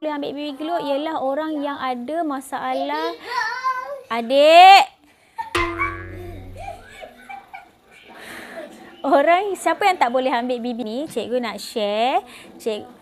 boleh ambil baby glow ialah orang yang ada masalah. Adik. Siapa yang tak boleh ambil baby ni? Cikgu nak share.